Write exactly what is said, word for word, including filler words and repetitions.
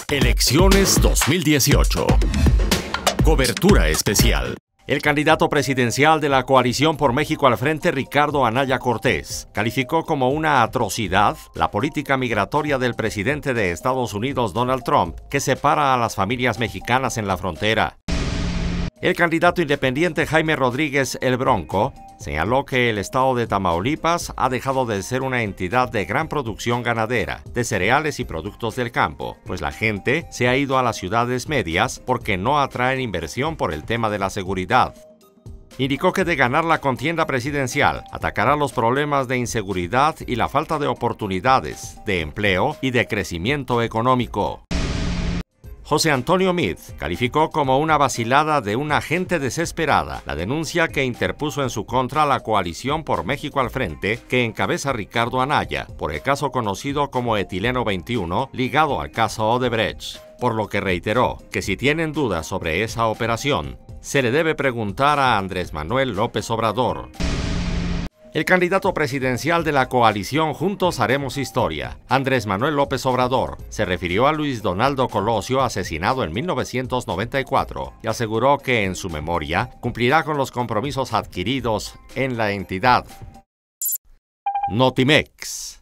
Elecciones dos mil dieciocho. Cobertura especial. El candidato presidencial de la Coalición por México al Frente, Ricardo Anaya Cortés, calificó como una atrocidad la política migratoria del presidente de Estados Unidos, Donald Trump, que separa a las familias mexicanas en la frontera. El candidato independiente Jaime Rodríguez El Bronco señaló que el estado de Tamaulipas ha dejado de ser una entidad de gran producción ganadera, de cereales y productos del campo, pues la gente se ha ido a las ciudades medias porque no atraen inversión por el tema de la seguridad. Indicó que de ganar la contienda presidencial, atacará los problemas de inseguridad y la falta de oportunidades, de empleo y de crecimiento económico. José Antonio Meade calificó como una vacilada de una gente desesperada la denuncia que interpuso en su contra la Coalición por México al Frente que encabeza Ricardo Anaya por el caso conocido como Etileno veintiuno ligado al caso Odebrecht, por lo que reiteró que si tienen dudas sobre esa operación, se le debe preguntar a Andrés Manuel López Obrador. El candidato presidencial de la coalición Juntos Haremos Historia, Andrés Manuel López Obrador, se refirió a Luis Donaldo Colosio, asesinado en mil novecientos noventa y cuatro, y aseguró que en su memoria cumplirá con los compromisos adquiridos en la entidad. Notimex.